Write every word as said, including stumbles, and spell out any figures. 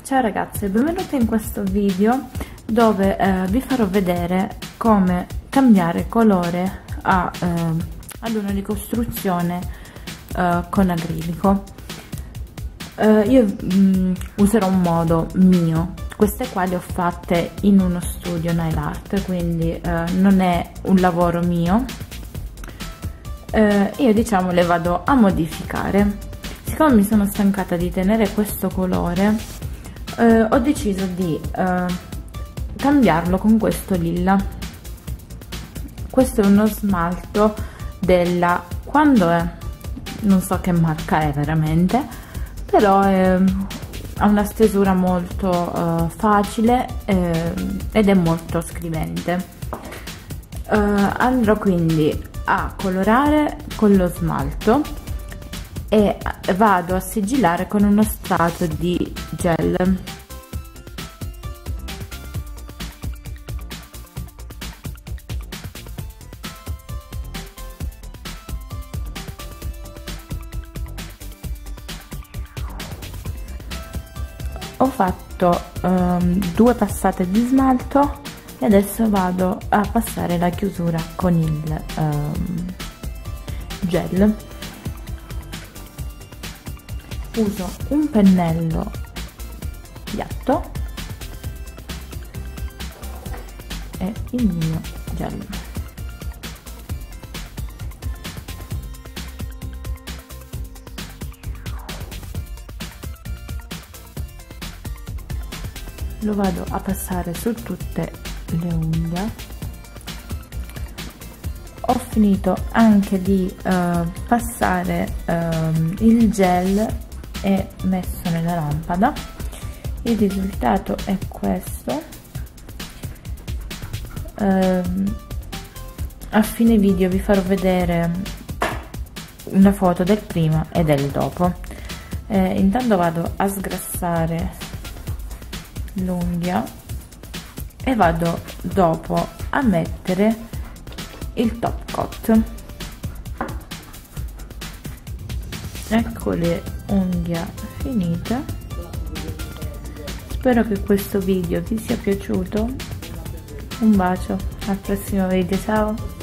Ciao ragazze, benvenute in questo video dove eh, vi farò vedere come cambiare colore a, eh, ad una ricostruzione eh, con acrilico. Eh, io mh, userò un modo mio, queste qua le ho fatte in uno studio nail art, quindi eh, non è un lavoro mio. Eh, io diciamo le vado a modificare. Siccome mi sono stancata di tenere questo colore, eh, ho deciso di eh, cambiarlo con questo lilla. Questo è uno smalto della, quando è, non so che marca è veramente, però è, ha una stesura molto uh, facile eh, ed è molto scrivente. Uh, andrò quindi a colorare con lo smalto e vado a sigillare con uno strato di gel. Ho fatto um, due passate di smalto e adesso vado a passare la chiusura con il um, gel. Uso un pennello piatto e il mio gel. Lo vado a passare su tutte le unghie. Ho finito anche di uh, passare uh, il gel e messo nella lampada. Il risultato è questo. Uh, a fine video vi farò vedere una foto del prima e del dopo. Uh, intanto vado a sgrassare l'unghia e vado dopo a mettere il top coat. Ecco le unghie finite. Spero che questo video vi sia piaciuto. Un bacio, al prossimo video, ciao.